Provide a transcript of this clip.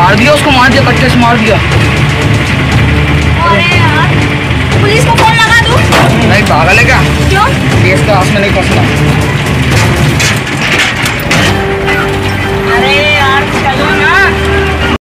मार दिया उसको, मार दिया, कट्टे से मार दिया। अरे यार, पुलिस को फोन लगा दूं? नहीं पागल है क्या? क्यों? केस का हाथ में नहीं फंसना।